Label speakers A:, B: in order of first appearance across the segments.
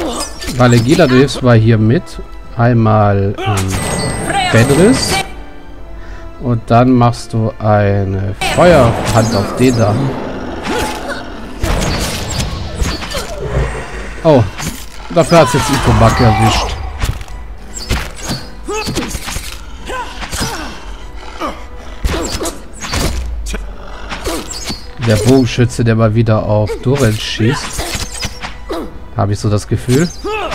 A: Valegila, du hilfst mal hier mit. Einmal Fenris. Und dann machst du eine Feuerhand auf den da. Oh, dafür hat es jetzt Itomak erwischt. Der Bogenschütze, der mal wieder auf Dorenz schießt. Habe ich so das Gefühl.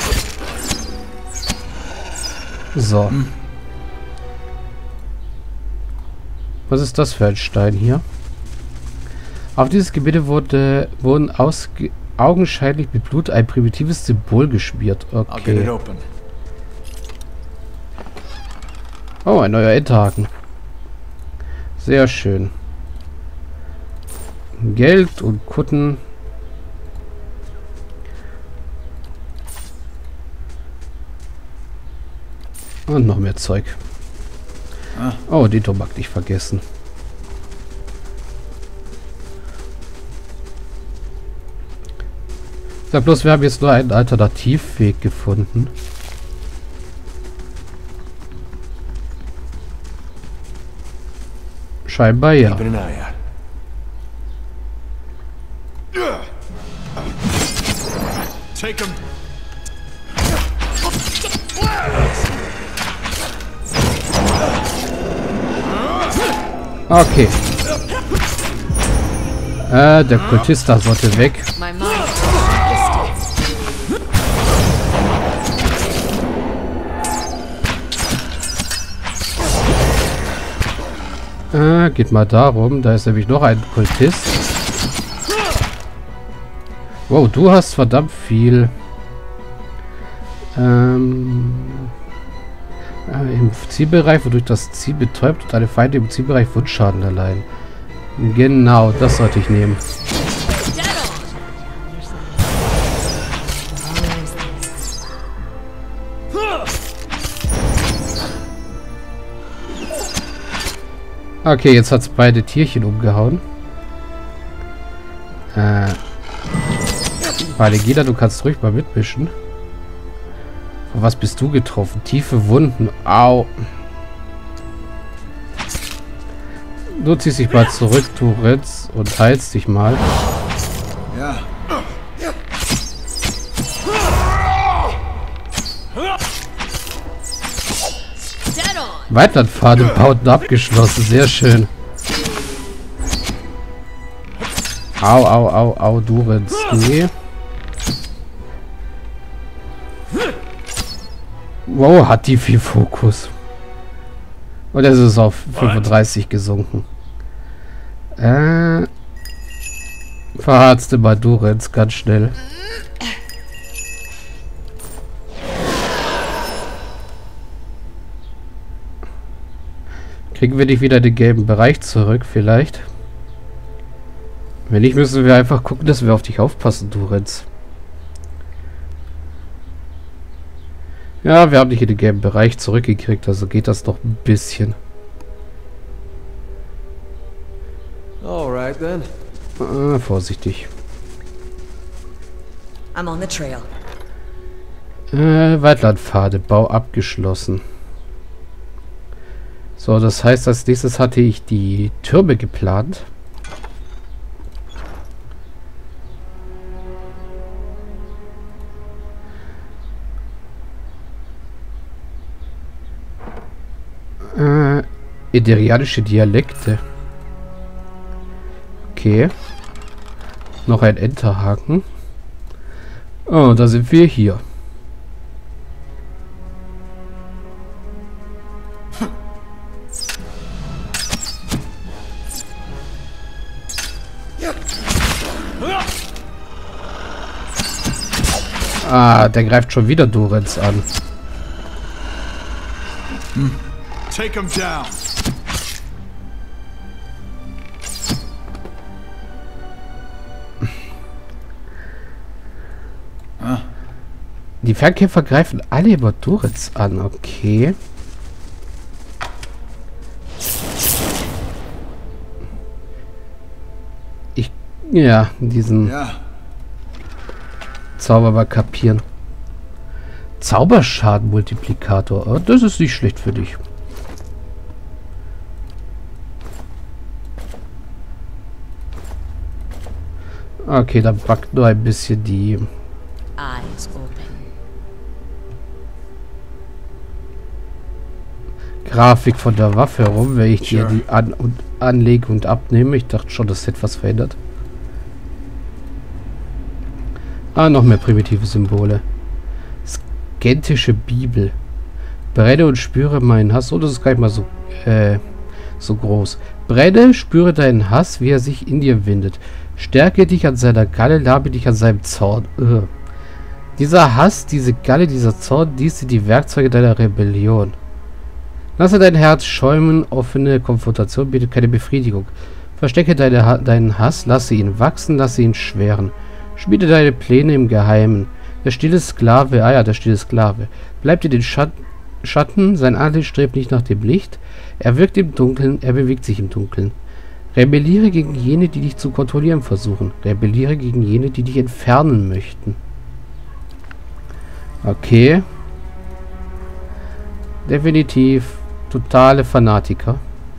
A: So. Was ist das für ein Stein hier? Auf dieses Gebilde wurden augenscheinlich mit Blut ein primitives Symbol geschmiert. Okay. Oh, ein neuer Enterhaken. Sehr schön. Geld und Kutten. Und noch mehr Zeug. Oh, die Tobak nicht vergessen. Sag bloß, wir haben jetzt nur einen Alternativweg gefunden. Scheinbar ja. Okay. Der Kultist da sollte weg. Geht mal darum. Da ist nämlich noch ein Kultist. Wow, du hast verdammt viel. Im Zielbereich, wodurch das Ziel betäubt und alle Feinde im Zielbereich Wundschaden erleiden. Genau, das sollte ich nehmen. Okay, jetzt hat es beide Tierchen umgehauen. Valegila, du kannst ruhig mal mitmischen. Von was bist du getroffen? Tiefe Wunden. Au. Du ziehst dich mal zurück, du Ritz, und heilst dich mal. Ja. Weitlandpfad im Bauten abgeschlossen. Sehr schön. Au, au, au, au, du Ritz. Nee. Wow, hat die viel Fokus. Und es ist auf 35 gesunken. Verharzte mal Dorenz ganz schnell. Kriegen wir nicht wieder den gelben Bereich zurück, vielleicht? Wenn nicht, müssen wir einfach gucken, dass wir auf dich aufpassen, Dorenz. Ja, wir haben nicht in den gelben Bereich zurückgekriegt, also geht das doch ein bisschen.
B: Alright then.
A: Vorsichtig.
C: I'm on the trail.
A: Waldlandpfade, Bau abgeschlossen. So, das heißt, als nächstes hatte ich die Türme geplant. Ederianische Dialekte. Okay. Noch ein Enterhaken. Oh, da sind wir hier. Ah, der greift schon wieder Dorenz an.
D: Take him down.
A: Die Fernkämpfer greifen alle über Dorenz an, okay. Ja, diesen Zauber mal kapieren. Zauberschadenmultiplikator. Oh, das ist nicht schlecht für dich. Okay, da backt nur ein bisschen die
C: Eyes open.
A: Grafik von der Waffe herum, wenn ich hier die anlege und abnehme. Ich dachte schon, das hätte was verändert. Ah, noch mehr primitive Symbole. Skentische Bibel. Brenne und spüre meinen Hass. Oh, das ist gar nicht mal so groß. Brenne, spüre deinen Hass, wie er sich in dir windet. Stärke dich an seiner Galle, labe dich an seinem Zorn. Dieser Hass, diese Galle, dieser Zorn, dies sind die Werkzeuge deiner Rebellion. Lasse dein Herz schäumen, offene Konfrontation bietet keine Befriedigung. Verstecke deinen Hass, lasse ihn wachsen, lasse ihn schweren. Schmiede deine Pläne im Geheimen. Der stille Sklave, der stille Sklave. Bleibt in den Schatten, sein Antlitz strebt nicht nach dem Licht. Er wirkt im Dunkeln, er bewegt sich im Dunkeln. Rebelliere gegen jene, die dich zu kontrollieren versuchen. Rebelliere gegen jene, die dich entfernen möchten. Okay. Definitiv totale Fanatiker.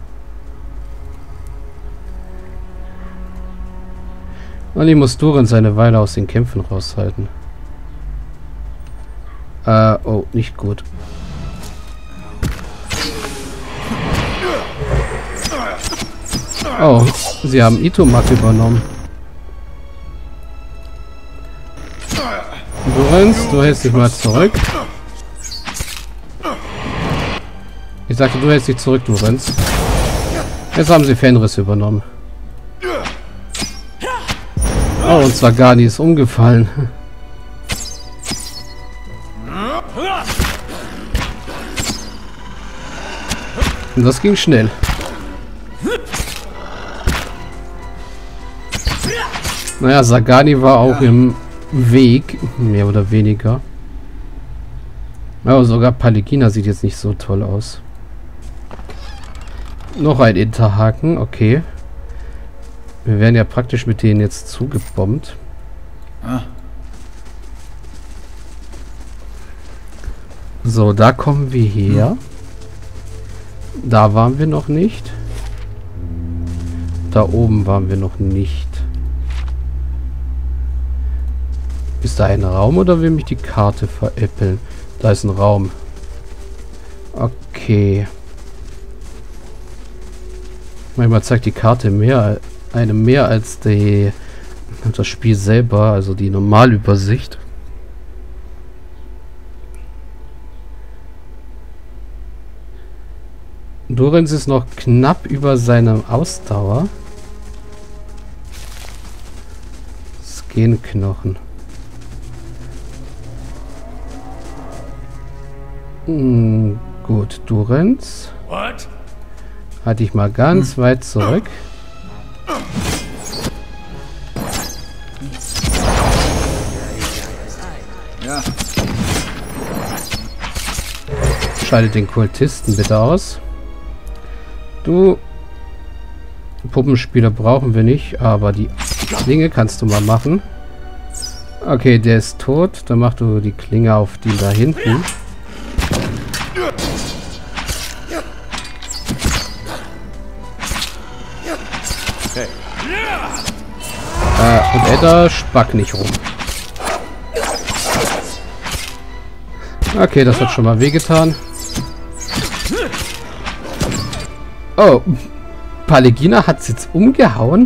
A: Und ich muss Durin seine Weile aus den Kämpfen raushalten. Oh, nicht gut. Oh, sie haben Itomak übernommen. Du hältst dich mal zurück. Ich sagte, du hältst dich zurück, du rennst. Jetzt haben sie Fenris übernommen. Oh, und Sagani ist umgefallen. Und das ging schnell. Naja, Sagani war auch im Weg, mehr oder weniger. Aber sogar Paligina sieht jetzt nicht so toll aus. Noch ein Interhaken, okay. Wir werden ja praktisch mit denen jetzt zugebombt. So, da kommen wir her. Da waren wir noch nicht. Da oben waren wir noch nicht. Ist da ein Raum oder will mich die Karte veräppeln? Da ist ein Raum. Okay. Manchmal zeigt die Karte mehr als das Spiel selber, also die Normalübersicht. Dorens ist noch knapp über seine Ausdauer. Skenknochen. Gut, Dorens. Halt dich mal ganz weit zurück.
D: Ja.
A: Schaltet den Kultisten bitte aus. Du Puppenspieler brauchen wir nicht, aber die Klinge kannst du mal machen. Okay, der ist tot. Dann mach du die Klinge auf die da hinten. Und Edda spack nicht rum. Okay, das hat schon mal wehgetan. Oh, Paligina hat es jetzt umgehauen.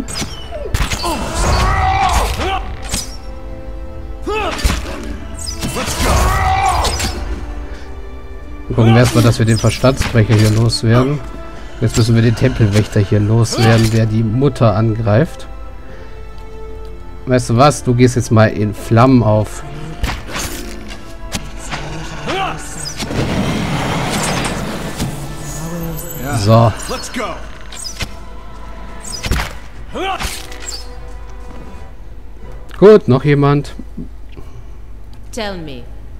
A: Gucken wir erstmal, dass wir den Verstandsbrecher hier loswerden. Jetzt müssen wir den Tempelwächter hier loswerden, der die Mutter angreift. Weißt du was? Du gehst jetzt mal in Flammen auf. So. Gut, noch jemand?
C: Tell me.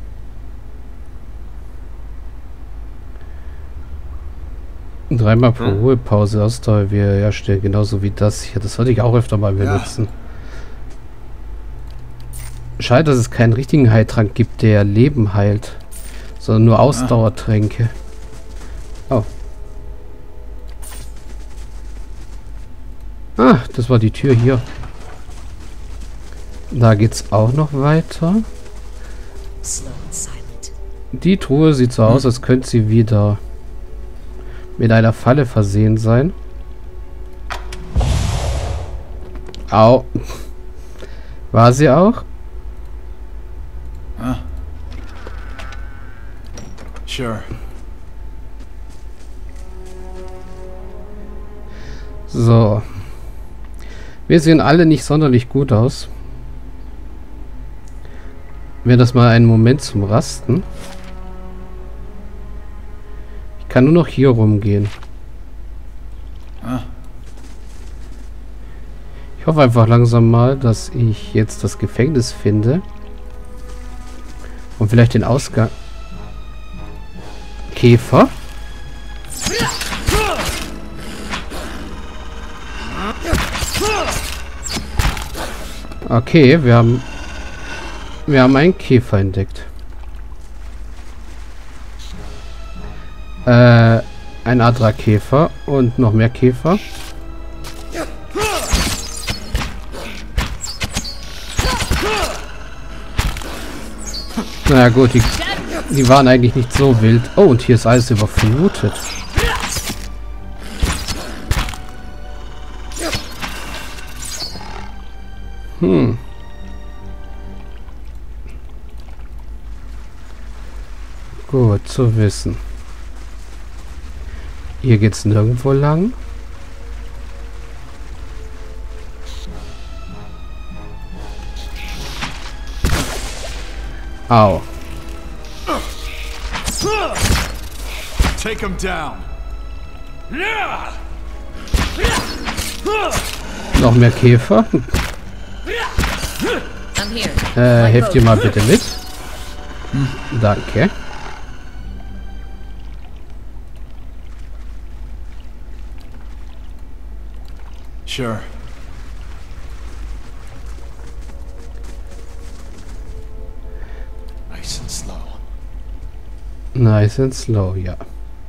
A: Dreimal pro Ruhepause Ausdauer wir herstellen, genauso wie das hier. Das sollte ich auch öfter mal benutzen. Schade, dass es keinen richtigen Heiltrank gibt, der Leben heilt. sondern nur Ausdauertränke. Oh. Ah, das war die Tür hier. Da geht's auch noch weiter.
C: Slow and silent.
A: Die Truhe sieht so aus, als könnte sie wieder mit einer Falle versehen sein. Au. War sie auch?
D: Sure.
A: So. Wir sehen alle nicht sonderlich gut aus. Wäre das mal einen Moment zum Rasten. Ich kann nur noch hier rumgehen. Ich hoffe einfach langsam mal, dass ich jetzt das Gefängnis finde. Und vielleicht den Ausgang... Käfer? Okay, wir haben einen Käfer entdeckt. Ein Adra-Käfer und noch mehr Käfer. Naja gut, die waren eigentlich nicht so wild. Oh, und hier ist alles überflutet. Gut zu wissen. Hier geht's nirgendwo lang. Au.
D: Take him down.
A: Noch mehr Käfer.
C: I'm here.
A: Helft ihr mal bitte mit. Danke.
D: Sure. Nice and slow.
A: Nice and slow, ja.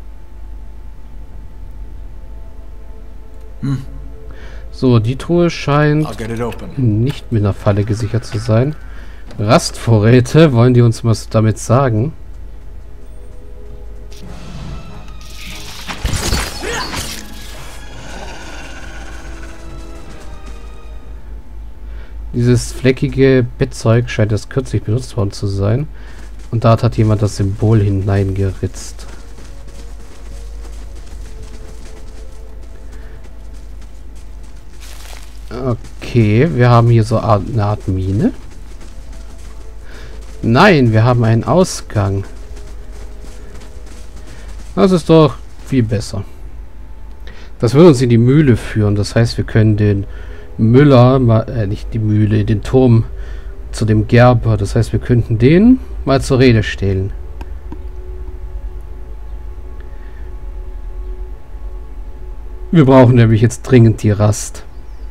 A: So, die Truhe scheint
D: I'll get it open.
A: nicht mit einer Falle gesichert zu sein. Rastvorräte, wollen die uns was damit sagen? Dieses fleckige Bettzeug scheint erst kürzlich benutzt worden zu sein. Und da hat jemand das Symbol hineingeritzt. Okay, wir haben hier so eine Art Mine. Nein, wir haben einen Ausgang. Das ist doch viel besser. Das würde uns in die Mühle führen. Das heißt, wir können den Müller, nicht die Mühle, den Turm zu dem Gerber. Das heißt, wir könnten den mal zur Rede stellen. Wir brauchen nämlich jetzt dringend die Rast.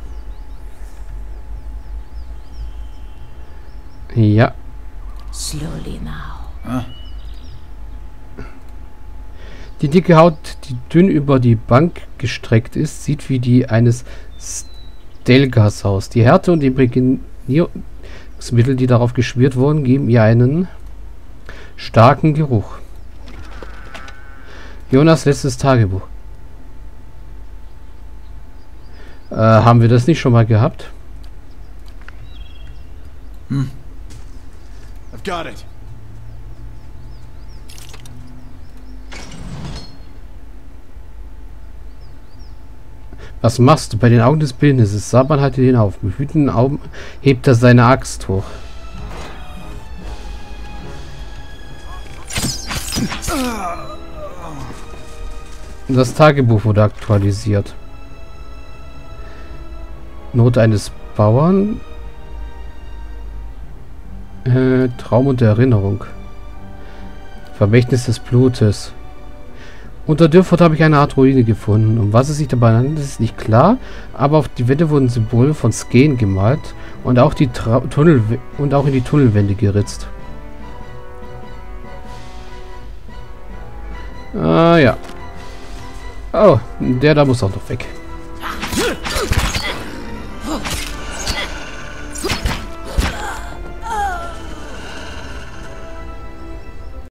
A: Ja.
C: Slowly now.
A: Die dicke Haut, die dünn über die Bank gestreckt ist, sieht wie die eines Stelgas aus. Die Härte und die Imprägnierungsmittel, die darauf geschmiert wurden, geben ihr einen starken Geruch. Jonas letztes Tagebuch. Haben wir das nicht schon mal gehabt?
D: I've got it.
A: Was machst du? Bei den Augen des Bildnisses. Saban halte den auf. Mit wütenden Augen hebt er seine Axt hoch. Das Tagebuch wurde aktualisiert. Not eines Bauern. Traum und Erinnerung. Vermächtnis des Blutes. Unter Dürfurt habe ich eine Art Ruine gefunden. Um was es sich dabei handelt, ist nicht klar, aber auf die Wände wurden Symbole von Skeen gemalt und auch in die Tunnelwände geritzt. Ah, ja. Oh, der da muss auch noch weg.